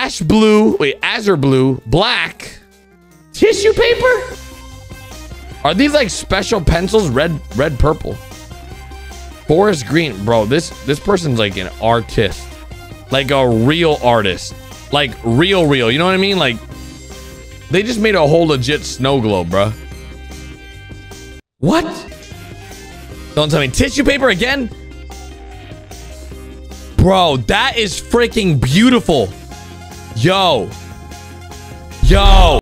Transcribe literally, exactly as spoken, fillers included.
ash blue. Wait, azure blue, black. Tissue paper? Are these like special pencils? Red, red, purple. Forest green. Bro, this this person's like an artist. Like a real artist. Like real, real. You know what I mean? Like they just made a whole legit snow globe, bro. What? Don't tell me. Tissue paper again? Bro, that is freaking beautiful. Yo. Yo.